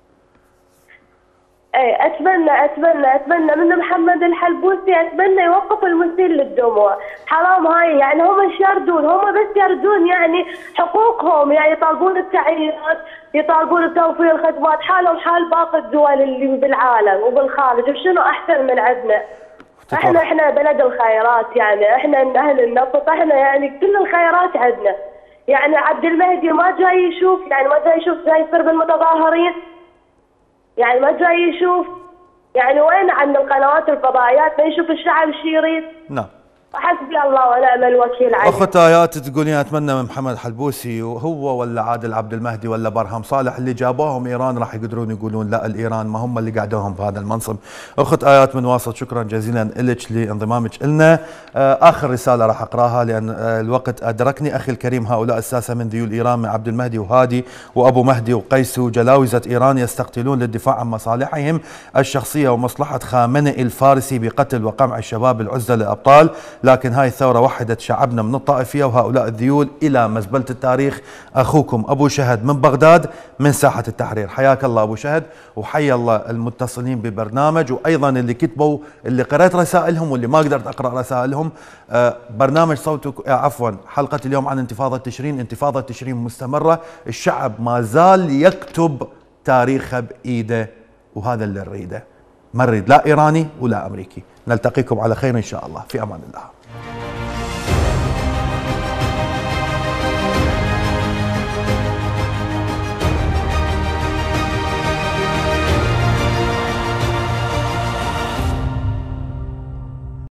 [SPEAKER 13] اي اتمنى اتمنى اتمنى من محمد الحلبوسي، اتمنى يوقف المسيل للدموع. حرام هاي، يعني هم ايش يردون؟ هم بس يردون يعني حقوقهم، يعني يطالبون التعيينات، يطالبون بتوفير الخدمات، حالهم حال باقي الدول اللي بالعالم وبالخارج. وشنو احسن من عندنا؟ احنا احنا بلد الخيرات، يعني احنا اهل النفط، احنا يعني كل الخيرات عندنا. يعني عبد المهدي ما جاي يشوف، يعني ما جاي يشوف، جاي يصير بالمتظاهرين، يعني ما جاي يشوف. يعني وين عند القنوات الفضائيات ما يشوف الشعب ايش يريد؟
[SPEAKER 1] نعم.
[SPEAKER 13] حسبي الله ونعم الوكيل عليه.
[SPEAKER 1] اخت آيات تقولين اتمنى من محمد حلبوسي هو ولا عادل عبد المهدي ولا برهم صالح اللي جابوهم ايران راح يقدرون يقولون لا الايران ما هم اللي قعدوهم في هذا المنصب. اخت آيات من واسط، شكرا جزيلا لك لانضمامك لنا. اخر رساله راح اقراها لان الوقت ادركني. اخي الكريم، هؤلاء الساسه من ذيول ايران من عبد المهدي وهادي وابو مهدي وقيس وجلاوزه ايران يستقتلون للدفاع عن مصالحهم الشخصيه ومصلحه خامنئي الفارسي بقتل وقمع الشباب العزله الابطال. لكن هاي الثورة وحدت شعبنا من الطائفية وهؤلاء الذيول إلى مزبلة التاريخ. أخوكم أبو شهد من بغداد من ساحة التحرير. حياك الله أبو شهد، وحيا الله المتصلين ببرنامج، وأيضا اللي كتبوا، اللي قرأت رسائلهم واللي ما قدرت أقرأ رسائلهم. آه برنامج صوتك آه عفوا حلقة اليوم عن انتفاضة تشرين. انتفاضة تشرين مستمرة، الشعب ما زال يكتب تاريخه بإيده، وهذا اللي نريده. ما نريد لا إيراني ولا أمريكي. نلتقيكم على خير إن شاء الله، في أمان الله.